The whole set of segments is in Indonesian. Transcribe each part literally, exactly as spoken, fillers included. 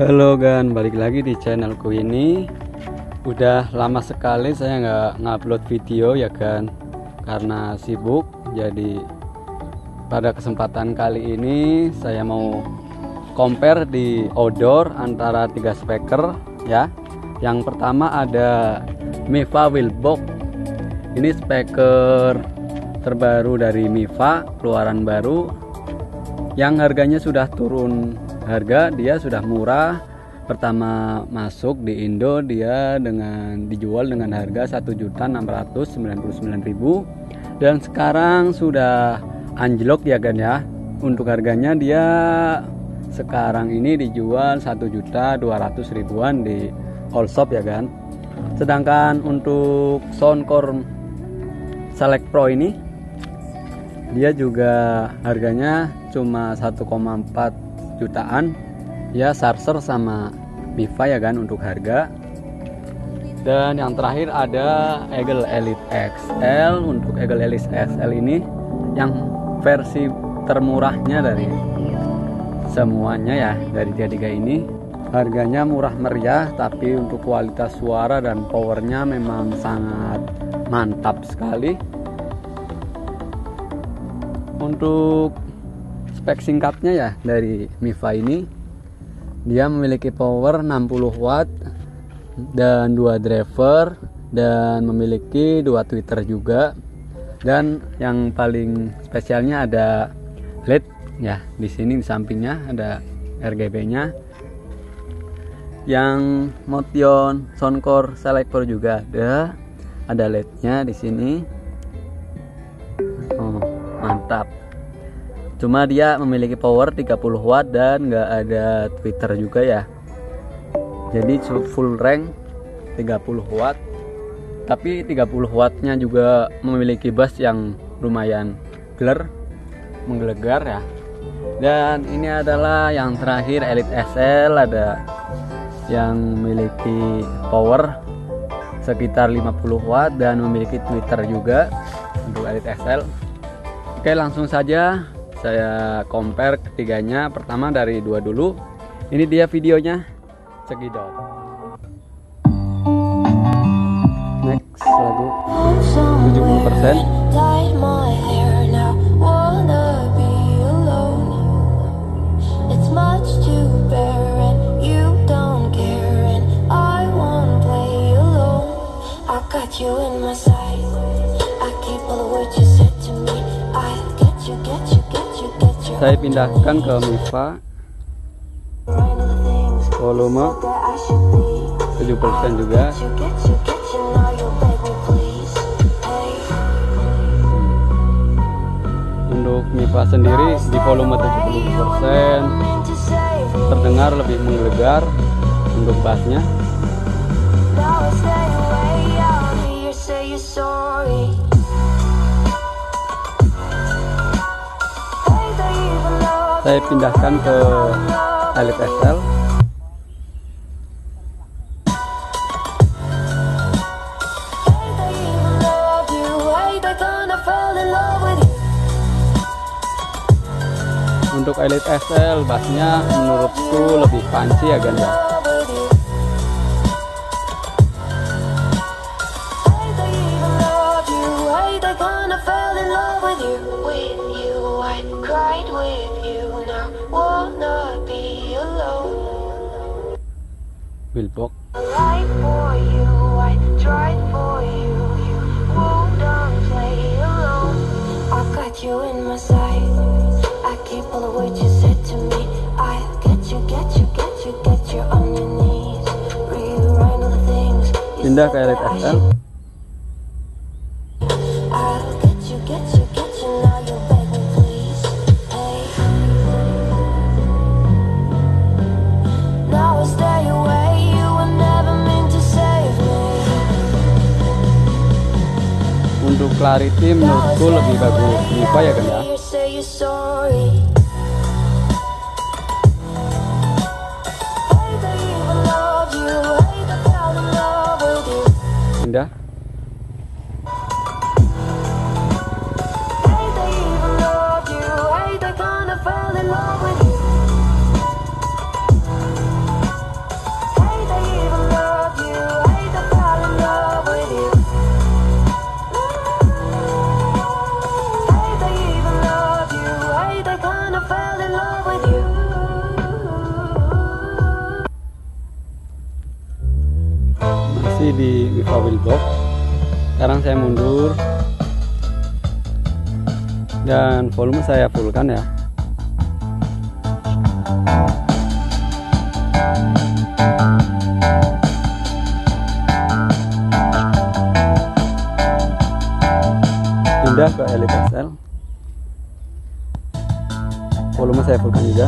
Halo gan, balik lagi di channelku ini. Udah lama sekali saya nggak ngupload video ya kan, karena sibuk. Jadi pada kesempatan kali ini saya mau compare di outdoor antara tiga speaker ya. Yang pertama ada Mifa Wheelbox. Ini speaker terbaru dari Mifa, keluaran baru, yang harganya sudah turun harga. Dia sudah murah. Pertama masuk di Indo dia dengan dijual dengan harga satu juta enam ratus sembilan puluh sembilan ribu, dan sekarang sudah anjlok ya kan ya. Untuk harganya dia sekarang ini dijual satu juta dua ratus ribuan di all shop ya kan. Sedangkan untuk Soundcore Select Pro ini dia juga harganya cuma satu koma empat jutaan ya, Sarser sama Mifa ya kan untuk harga. Dan yang terakhir ada Eagle Elite X L. Untuk Eagle Elite X L ini yang versi termurahnya dari semuanya ya, dari tiga-tiga ini. Harganya murah meriah, tapi untuk kualitas suara dan powernya memang sangat mantap sekali. Untuk spek singkatnya ya dari Mifa ini, dia memiliki power enam puluh watt dan dua driver, dan memiliki dua tweeter juga. Dan yang paling spesialnya ada L E D ya, di sini di sampingnya ada R G B-nya. Yang Motion Soundcore Select Pro juga ada, ada L E D-nya di sini. Oh, mantap. Cuma dia memiliki power tiga puluh watt dan nggak ada tweeter juga ya. Jadi full rank tiga puluh watt. Tapi tiga puluh wattnya juga memiliki bass yang lumayan gler, menggelegar ya. Dan ini adalah yang terakhir Elite S L, ada yang memiliki power sekitar lima puluh watt dan memiliki tweeter juga untuk Elite S L. Oke, langsung saja saya compare ketiganya. Pertama dari dua dulu. Ini dia videonya. Cekidot. Next lagu tujuh puluh persen. Saya pindahkan ke Mifa, volume tujuh puluh persen juga. Untuk Mifa sendiri di volume tujuh puluh persen terdengar lebih menggelegar untuk bassnya. Saya pindahkan ke Elite S L. Untuk Elite S L bassnya menurutku lebih punchy ya kan ya. Wheelbox. Pindah ke Elite S L. Untuk clarity menurutku lebih bagus Mifa ya kan ya. Pindah. lagi di Viva Wheelbox. Sekarang saya mundur dan volume saya fullkan ya. Pindah ke Elite S L, volume saya fullkan juga.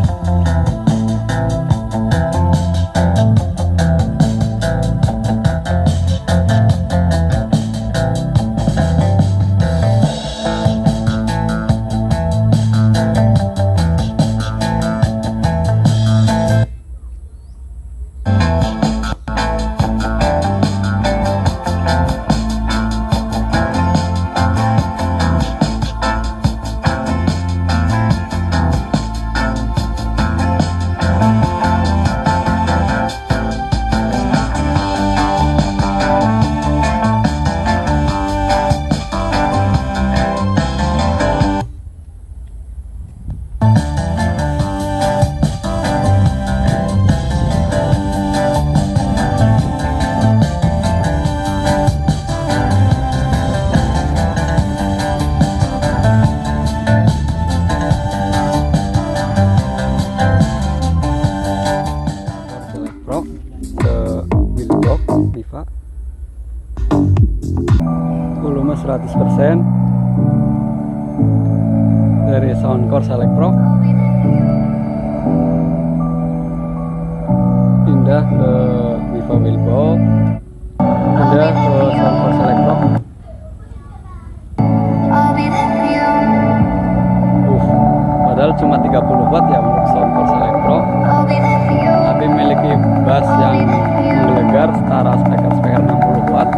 Ke Wheelbox Viva, volume seratus persen dari Soundcore Select Pro. Pindah ke Viva Wheelbox, pindah ke Soundcore Select Pro. Uh, padahal cuma tiga puluh watt ya untuk Soundcore Select Pro, tapi memiliki bass yang menggelegar setara speaker-speaker enam puluh watt.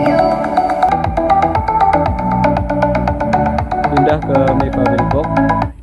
Pindah ke Viva Wheelbox.